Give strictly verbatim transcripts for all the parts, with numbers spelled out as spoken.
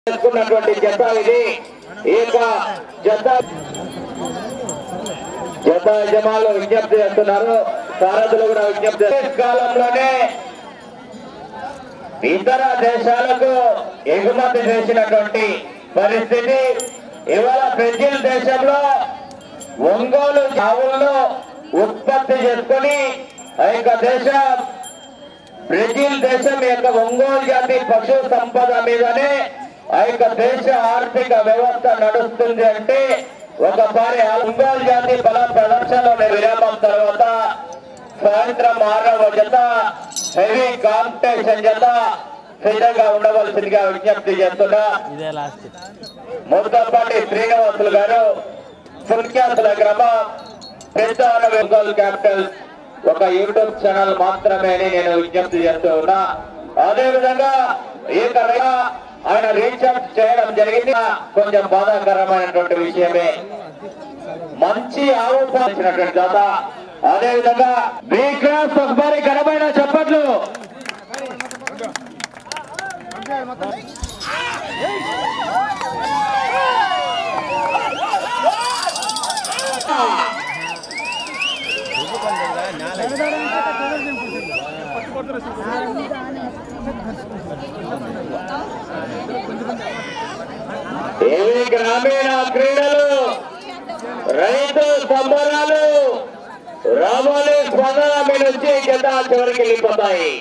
చేసుకున్నటువంటి జత ఇది. ఈ యొక్క జత జత యజమానులు విజ్ఞప్తి చేస్తున్నారు, సారథులు కూడా విజ్ఞప్తి. కాలంలోనే ఇతర దేశాలకు ఎగుమతి చేసినటువంటి పరిస్థితి ఇవాళ బ్రెజిల్ దేశంలో ఒంగోలు ఆవులను ఉత్పత్తి చేసుకొని ఆ యొక్క దేశం బ్రెజిల్ దేశం యొక్క ఒంగోలు జాతి పశు సంపద మీదనే ఆ యొక్క దేశ ఆర్థిక వ్యవస్థ నడుస్తుంది. అంటే ఒకసారి ఒంగోలు జాతి బల ప్రదర్శనలో విరామం తర్వాత సాయంత్రం ఆరవ జత హెవీ కాంపిటీషన్ జత సిద్ధంగా ఉండవలసిందిగా విజ్ఞప్తి చేస్తున్నా. ముద్దపాటి శ్రీనివాసులు గారు సుల్క్యాసుల గ్రామం పెద్ద ఒంగోలు క్యాపిటల్ ఒక యూట్యూబ్ ఛానల్ మాత్రమే అని నేను విజ్ఞప్తి చేస్తూ ఉన్నా. అదే విధంగా ఈ ఆయన రీఛార్జ్ చేయడం జరిగింది. కొంచెం బాధాకరమైనటువంటి విషయమే. మంచి ఆరోపించినటువంటి దాత. అదే విధంగా బి క్లాస్ ఒకసారి ఘనమైన చెప్పట్లు. ఏవి గ్రామీణ క్రీడలు, రైతు సంబరాలు, రామోలి స్పందన మీ నుంచి జత చివరికి వెళ్ళిపోతాయి.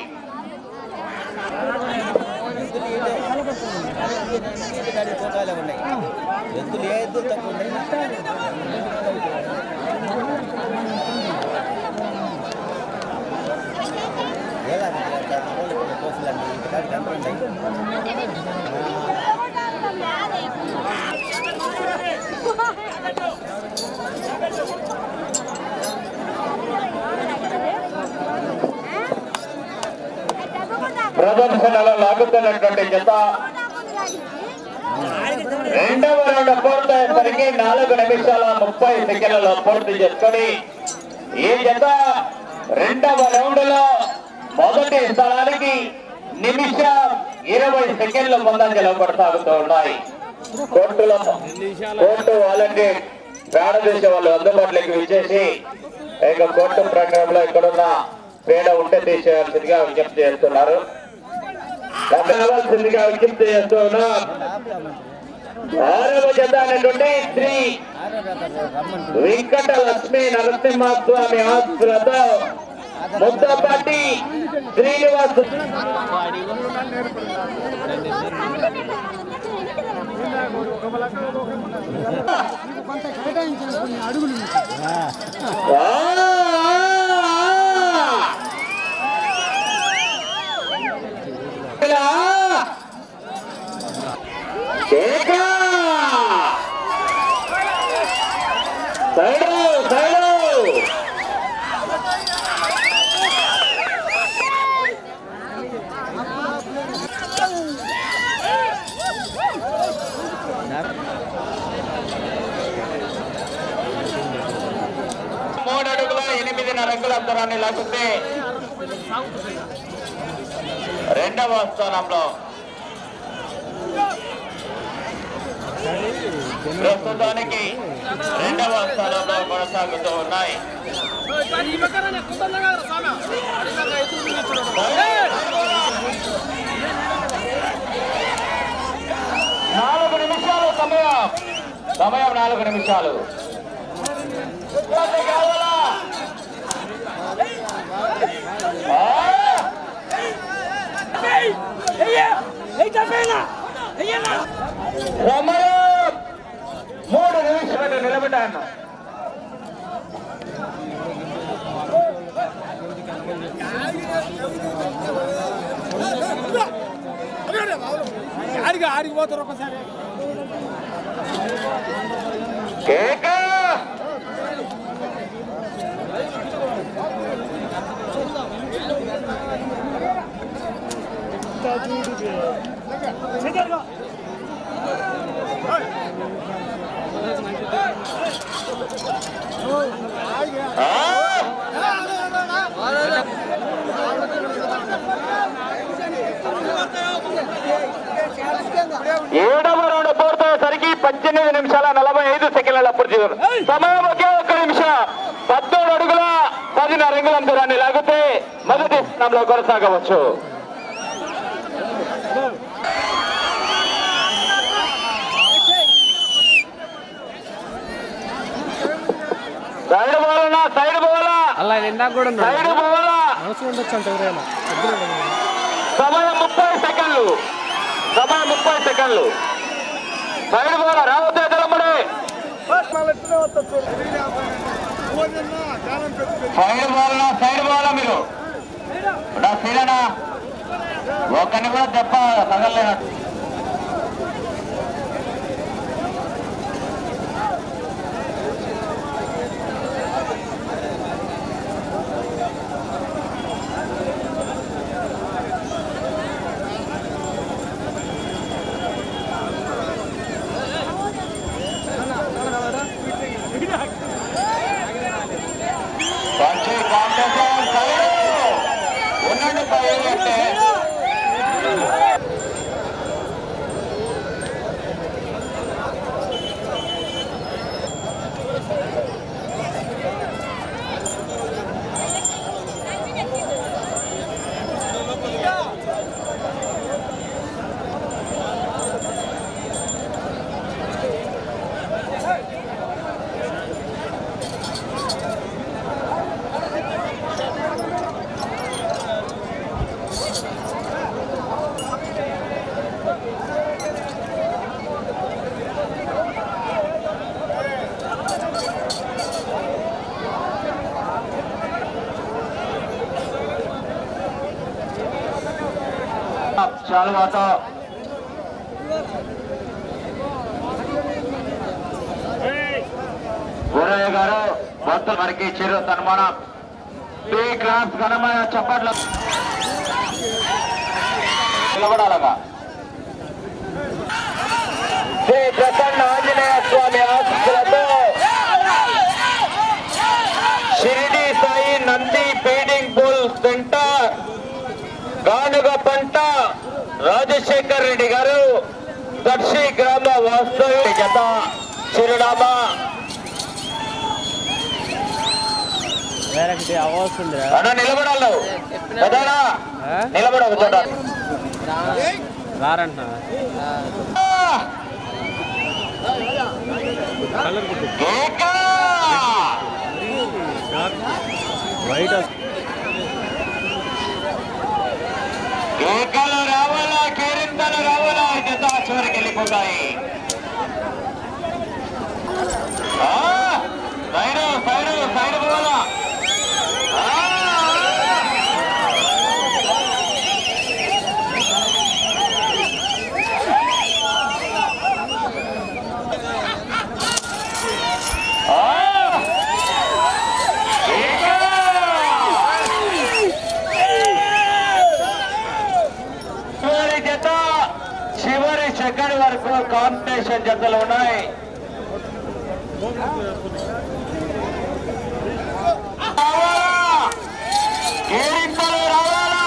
ప్రదర్శనలో లాగుతున్నటువంటి జత రెండవ రౌండ్ పూర్తయ్యేసరికి నాలుగు నిమిషాల ముప్పై సెకండ్లలో పూర్తి చేసుకొని ఈ జత రెండవ రౌండ్ లో మొదటి స్థలానికి నిమిషం ఇరవై సెకండ్ల ముందంజలో కొనసాగుతూ ఉన్నాయి. కోర్టులో కోర్టు వాలంటీర్ ప్రాణదేశ వాళ్ళు అందుబాటులోకి విచ్చేసి ఇక కోర్టు ప్రకారంలో ఇక్కడున్న పేడ ఉంటే తీసేయాల్సిందిగా విజ్ఞప్తి చేస్తున్నారు. కావాల్సిందిగా విజ్ఞప్తి చేస్తూ ఉన్నాం. ఆరవ జత అనేటువంటి శ్రీ వెంకట లక్ష్మీ నరసింహస్వామి ఆస్తులతో ముద్దపాటి శ్రీనివాస్ అడుగులు మూడు అడుగుల ఎనిమిదిన్నర అంగుళ దూరాన్ని లాగితే రెండవ స్థానంలో ప్రస్తుతానికి రెండవ స్థానంలో కొనసాగుతూ ఉన్నాయి. నాలుగు నిమిషాలు సమయం సమయం నాలుగు నిమిషాలు సమయం మూడు నిమిషాలు నిలబెట్టాను. ఆడిపోతారు ఒకసారి ఏడవ సమయం ఒకే ఒక్క నిమిషం. పద్దెనిమిది అడుగుల పదిన్నర అంగుళం దూరాన్ని లాగితే మొదటి స్థానంలో కొనసాగవచ్చు. సైడ్ పోవాలన్నా సైడ్ పోవాలా సైడ్ పోవాలా. సమయం ముప్పై సెకండ్లు సమయం ముప్పై సెకండ్లు సైడ్ పోవాలా. రావద్దే తెలమ్మడే సైడ్ పోవాలన్నా సైడ్ పోవాలా. మీరు సీనా ఒకరిని కూడా దెబ్బ తగలేనట్టు. ఉండండి అంటే చాలు ఆటో గోరయ్య గారు మొత్తం మనకి చిరు సన్మానం. టీ క్లాస్ ఘనమైన చప్పట్లు నిలబడాలగా. శ్రీ ప్రసన్న ఆంజనేయ స్వామి ఆశీస్సులతో Shirdi Sai Nandi feeding bull centre గానుగ పంట రాజశేఖర్ రెడ్డి గారు దర్శి గ్రామ వాస్తవ జత చిరునామా అన్నా నిలబడాలి కదానా నిలబడవు రారంట వైట్ కేకలు రావాలా కేరింతలు రావాలా జత చివరికి వెళ్ళిపోతాయి. సైడు సైడు సైడ్ పోవాలా. చివరి సెకండ్ వరకు కాంపిటీషన్ జతలు ఉన్నాయి. కేరింతలు రావాలా.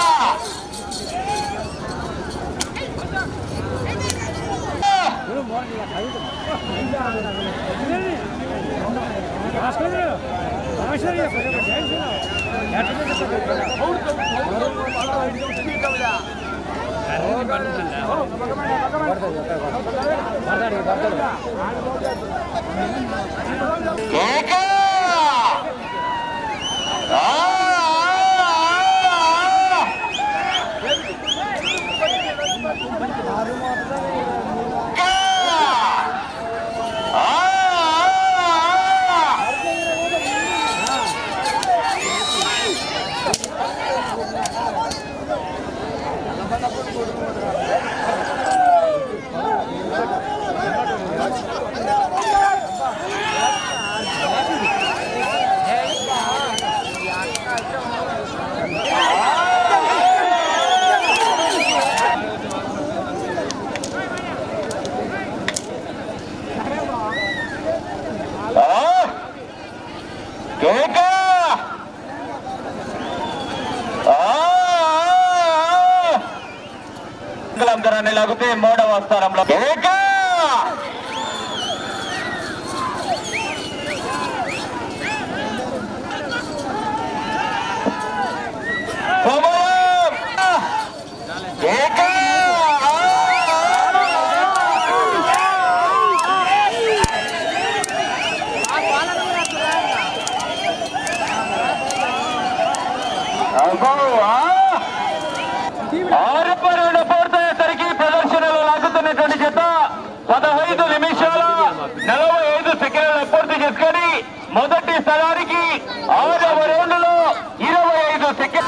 ఆరు రెండు పూర్తయ్యేసరికి ప్రదర్శనలు లాగుతున్నటువంటి జత పదహైదు నిమిషాల నలభై ఐదు సెకండ్లు పూర్తి చేసుకొని మొదటి స్థలానికి ఆరవ రౌండ్లో ఇరవై ఐదు సెకండ్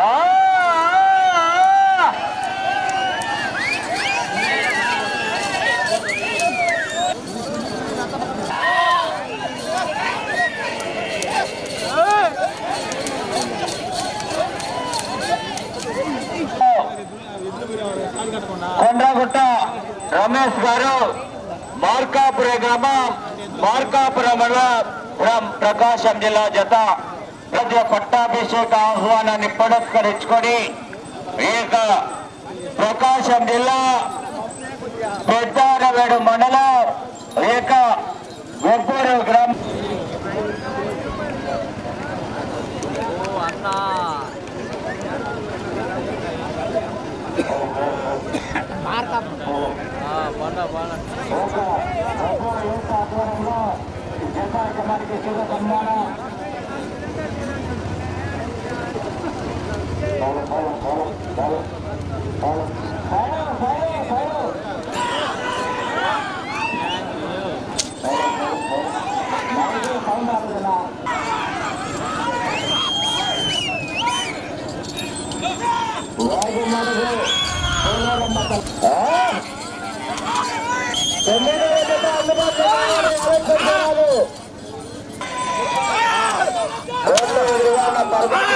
కొండగుట్ట రమేష్ గారు మార్కాపుర గ్రామం మార్కాపురం మండలం ప్రకాశం జిల్లా జత ప్రజల పట్టాభిషేక ఆహ్వానాన్ని పురస్కరించుకొని ఈ యొక్క ప్రకాశం జిల్లా పెద్దారవేడు మండలం ఈ యొక్క గొప్పూరు గ్రామం అందుబాటులో